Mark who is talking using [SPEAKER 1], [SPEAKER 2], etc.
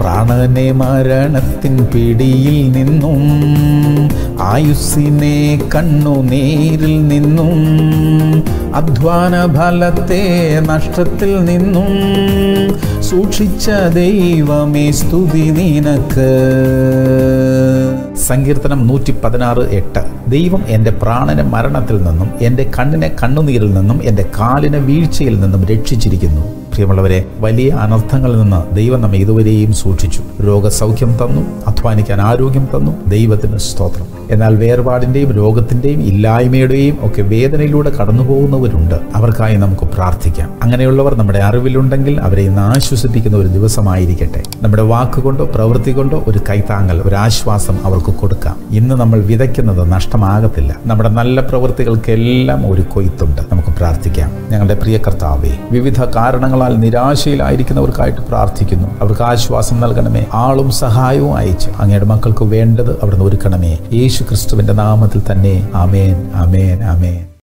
[SPEAKER 1] പ്രാണനെ മരണത്തിൻ പിടിയിൽ നിന്നും, ആയുസ്സിനെ കണ്ണുനീരിൽ നിന്നും, അധ്വാന ഫലത്തെ നഷ്ടത്തിൽ നിന്നും സൂക്ഷിച്ച ദൈവമേ സ്തുതി നിനക്ക്. സങ്കീർത്തനം 116:8. ദൈവം എൻ്റെ പ്രാണനെ മരണത്തിൽ നിന്നും, എൻ്റെ കണ്ണിനെ കണ്ണുനീരിൽ നിന്നും, എൻ്റെ കാലിനെ വീഴ്ചയിൽ നിന്നും രക്ഷിച്ചിരിക്കുന്നു. പ്രിയമുള്ളവരെ, വലിയ അനർത്ഥങ്ങളിൽ നിന്ന് ദൈവം നമ്മെ ഇതുവരെയും സൂക്ഷിച്ചു. രോഗസൗഖ്യം തന്നു, അധ്വാനിക്കാൻ ആരോഗ്യം തന്നു. ദൈവത്തിന് സ്തോത്രം. എന്നാൽ വേർപാടിൻ്റെയും രോഗത്തിൻ്റെയും ഇല്ലായ്മയുടെയും ഒക്കെ വേദനയിലൂടെ കടന്നു പോകുന്നവരുണ്ട്. അവർക്കായി നമുക്ക് പ്രാർത്ഥിക്കാം. അങ്ങനെയുള്ളവർ നമ്മുടെ അറിവിലുണ്ടെങ്കിൽ അവരെ ഇന്ന് ആശ്വസിപ്പിക്കുന്ന ഒരു ദിവസമായിരിക്കട്ടെ. നമ്മുടെ വാക്കുകൊണ്ടോ പ്രവൃത്തി കൊണ്ടോ ഒരു കൈത്താങ്ങൽ, ഒരു ആശ്വാസം അവർക്ക് കൊടുക്കാം. ഇന്ന് നമ്മൾ വിതയ്ക്കുന്നത് നഷ്ടമാകത്തില്ല. നമ്മുടെ നല്ല പ്രവൃത്തികൾക്കെല്ലാം ഒരു കൊയ്ത്തുണ്ട്. നമുക്ക് പ്രാർത്ഥിക്കാം. ഞങ്ങളുടെ പ്രിയ കർത്താവേ, വിവിധ കാരണങ്ങളാൽ നിരാശയിലായിരിക്കുന്നവർക്കായിട്ട് പ്രാർത്ഥിക്കുന്നു. അവർക്ക് ആശ്വാസം നൽകണമേ. ആളും സഹായവും അയച്ച് അങ്ങയുടെ മക്കൾക്ക് വേണ്ടത് അവിടുന്ന് ഒരുക്കണമേ. യേശു ക്രിസ്തുവിന്റെ നാമത്തിൽ തന്നെ. ആമേൻ, ആമേൻ, ആമേൻ.